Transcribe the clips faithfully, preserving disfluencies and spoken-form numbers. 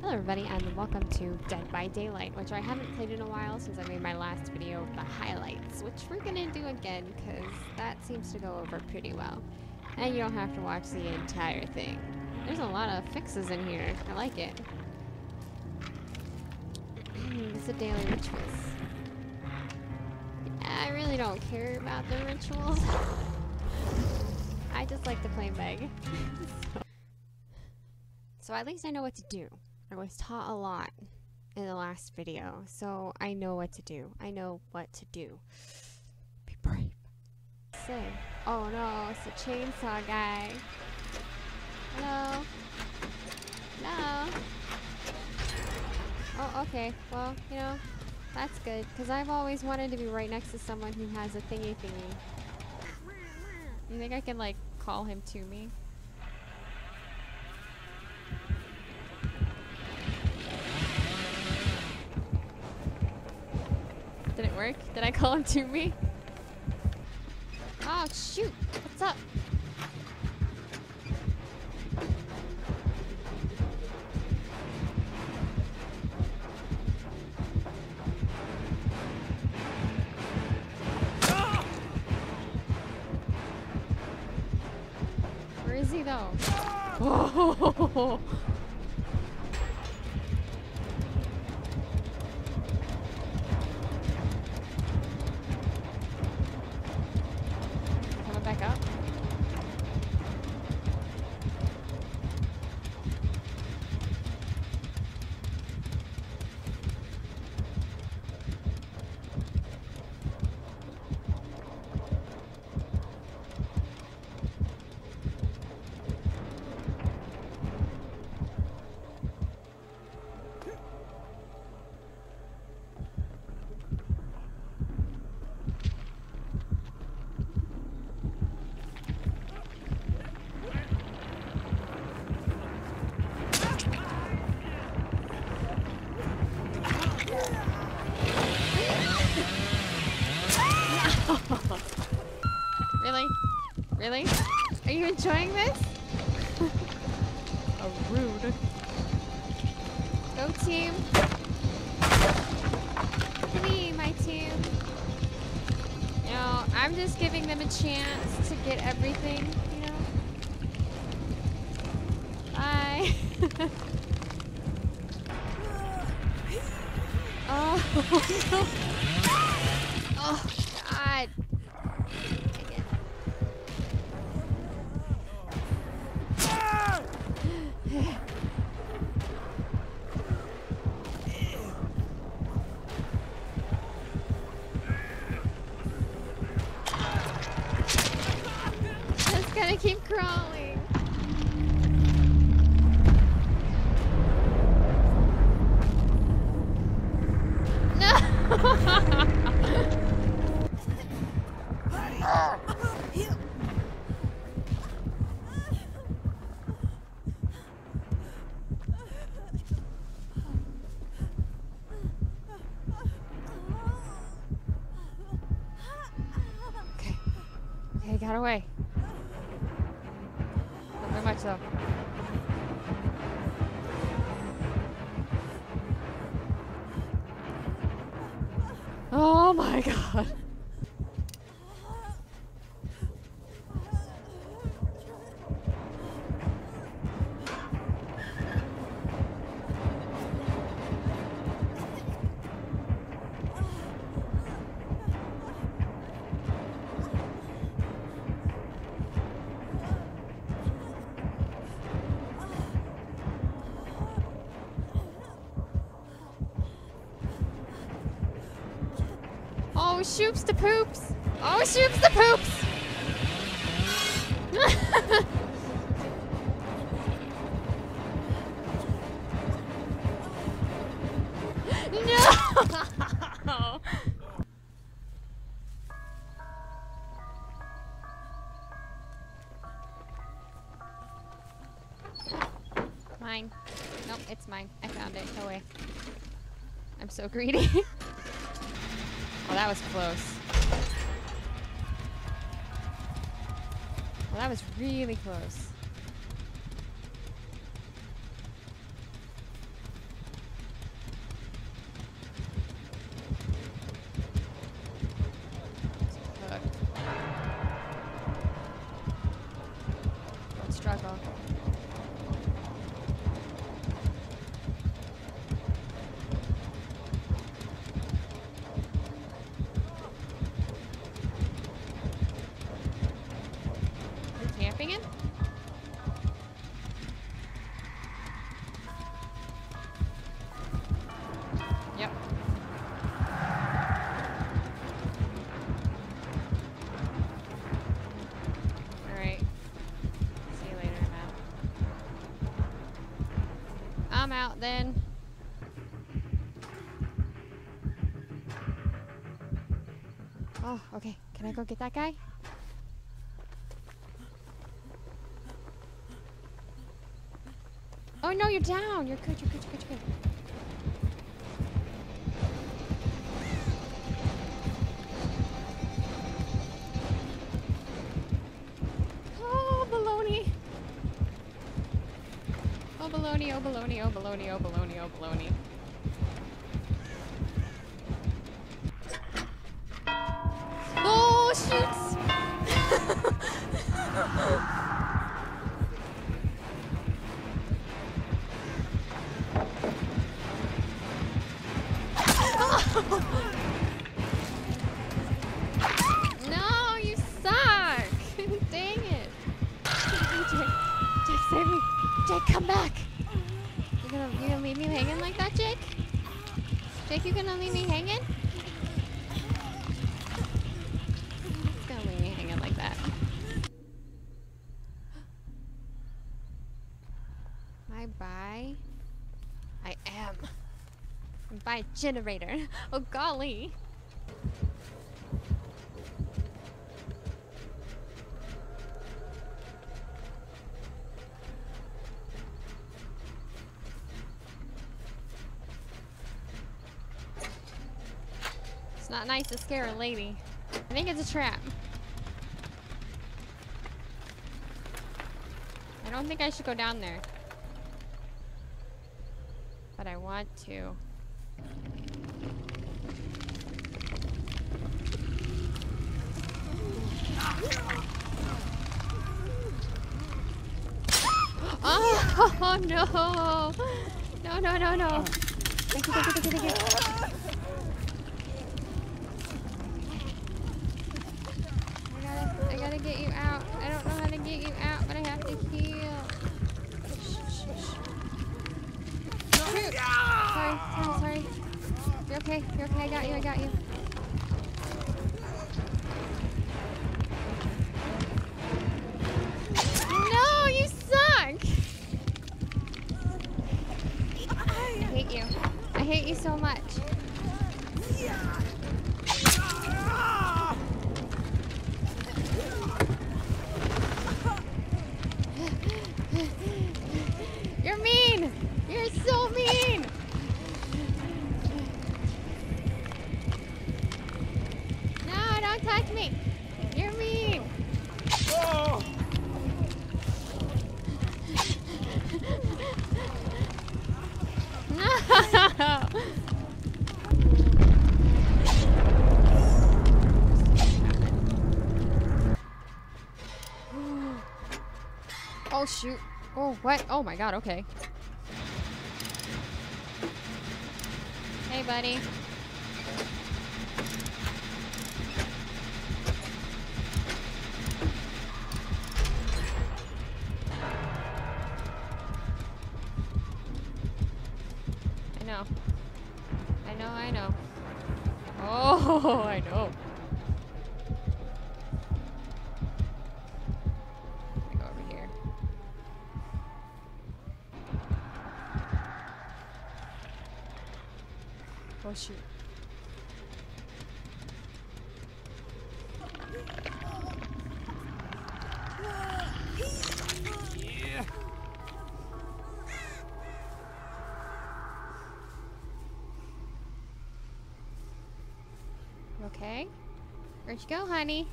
Hello everybody and welcome to Dead by Daylight, which I haven't played in a while since I made my last video of the highlights, which we're gonna do again because that seems to go over pretty well. And you don't have to watch the entire thing. There's a lot of fixes in here. I like it. It's a daily rituals. Yeah, I really don't care about the rituals. I just like to play Meg. so. so at least I know what to do. I was taught a lot in the last video, so I know what to do. I know what to do. Be brave. Say, oh no, it's a chainsaw guy. Hello? Hello? Oh, okay. Well, you know, that's good, because I've always wanted to be right next to someone who has a thingy thingy. You think I can, like, call him to me? Did it work? Did I call him to me? Oh, shoot! What's up? Where is he, though? Oh! Back up. Really? Really? Are you enjoying this? Oh, rude. Go team. Me, my team. You know, I'm just giving them a chance to get everything, you know? Bye. Oh, no. Oh, God. Just gonna keep crawling. No! He got away. Not very much though. Oh my God. Oh, shoops the poops! Oh, shoops the poops! No! Mine. Nope, it's mine. I found it. Go away. I'm so greedy. Oh, that was close. Well, that was really close. out then. Oh, okay. Can I go get that guy? Oh no, you're down. You're good, you're good, you're good, you're good. Oh, baloney. Oh, baloney, oh, baloney, oh, baloney, oh, baloney, oh, baloney. Oh, shoots! No, you suck! Dang it! Jake, Jake, save me! Jake, come back! You gonna, you gonna leave me hanging like that, Jake? Jake, you gonna leave me hanging? He's gonna leave me hanging like that. Am I by? I am. I'm by a generator. Oh golly. It's not nice to scare a lady. I think it's a trap. I don't think I should go down there. But I want to. Oh, oh no! No, no, no, no. Thank you, thank you, thank you, thank you. I gotta, I gotta get you out. I don't know how to get you out, but I have to heal. Shoot! Sorry, sorry, sorry. You're okay, you're okay, I got you, I got you. No, you suck! I hate you. I hate you so much. You're mean! You're so mean! No, don't touch me! You're mean! Oh. No! Oh shoot. Oh, what? Oh my god, okay. Hey, buddy. I know. I know, I know. Oh, I know. Oh shoot. Yeah. Okay. Where'd you go, honey?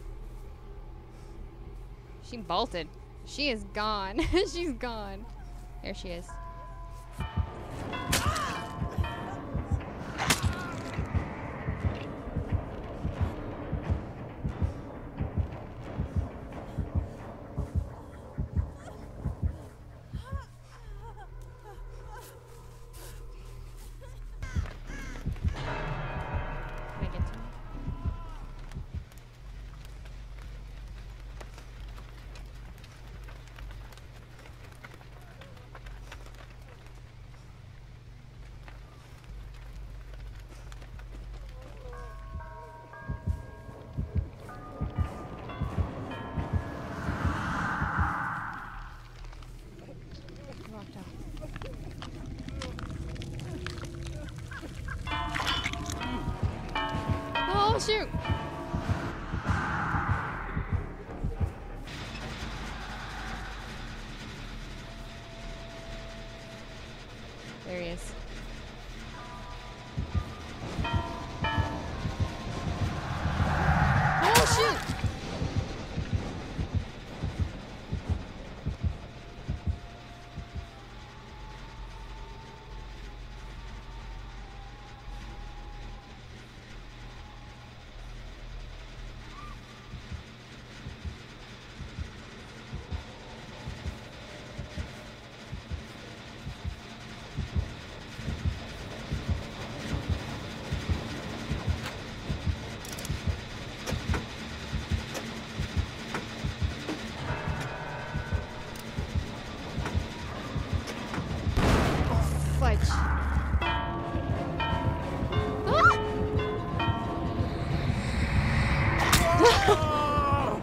She bolted. She is gone. She's gone. There she is. shoot! There he is. Oh shoot! Fudge. Ah!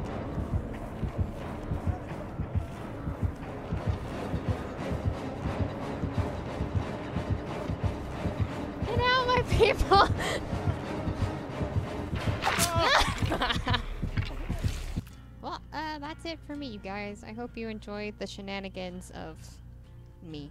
Get out, my people! Well, uh, that's it for me, you guys. I hope you enjoyed the shenanigans of me.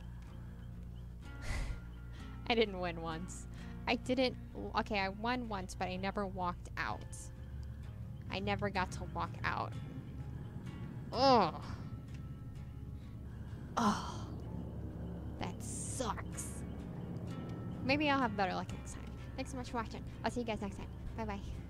I didn't win once. I didn't... Okay, I won once, but I never walked out. I never got to walk out. Ugh. Oh. That sucks. Maybe I'll have better luck next time. Thanks so much for watching. I'll see you guys next time. Bye-bye.